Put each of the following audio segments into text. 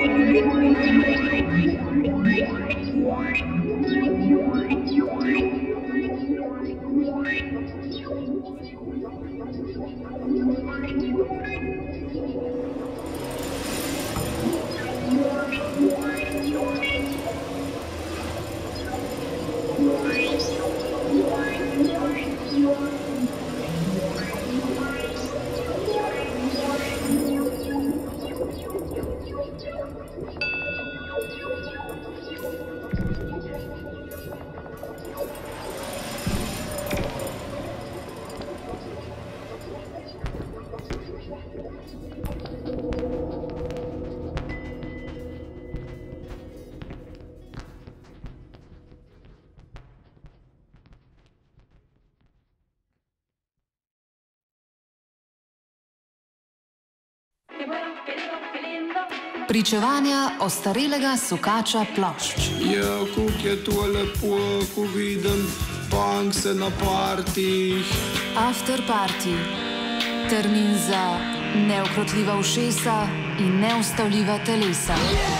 Pričevanja ostarelega sukača plošč. Ja, kako je to lepo, ko vidim punkse na partijih. Afterparty. Termin za neukrotljiva ušesa in neustavljiva telesa.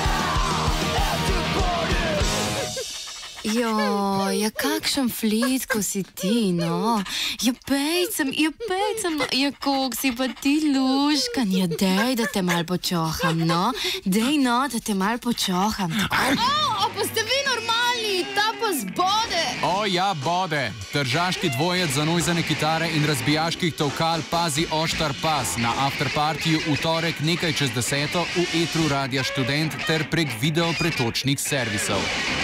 Ja, kakšen flit, ko si ti, no. Ja, pejcem, no. Ja, kog si pa ti luškan. Ja, dej, da te mal počoham, no. Dej, no, da te mal počoham. Pa ste vi normalni, ta pa zbode. O ja, bode. Tržaški dvojec za nojzane kitare in razbijaških tolkal pazi-oštar-pas na Afterpartyju v torek nekaj čez 10 v etru radia Študent ter prek video pretočnih servisov.